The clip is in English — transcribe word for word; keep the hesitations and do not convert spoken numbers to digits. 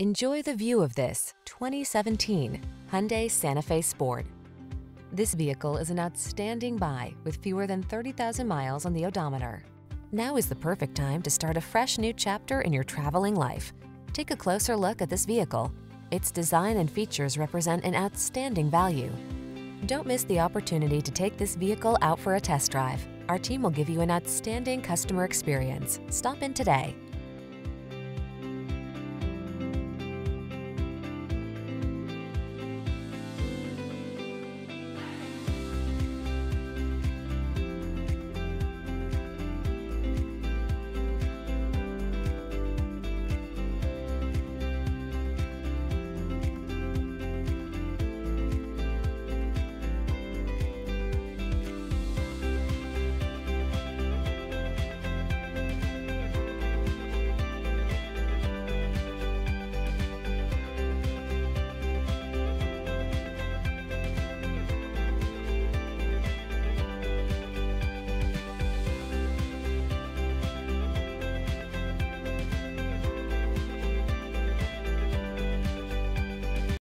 Enjoy the view of this twenty seventeen Hyundai Santa Fe Sport. This vehicle is an outstanding buy with fewer than thirty thousand miles on the odometer. Now is the perfect time to start a fresh new chapter in your traveling life. Take a closer look at this vehicle. Its design and features represent an outstanding value. Don't miss the opportunity to take this vehicle out for a test drive. Our team will give you an outstanding customer experience. Stop in today.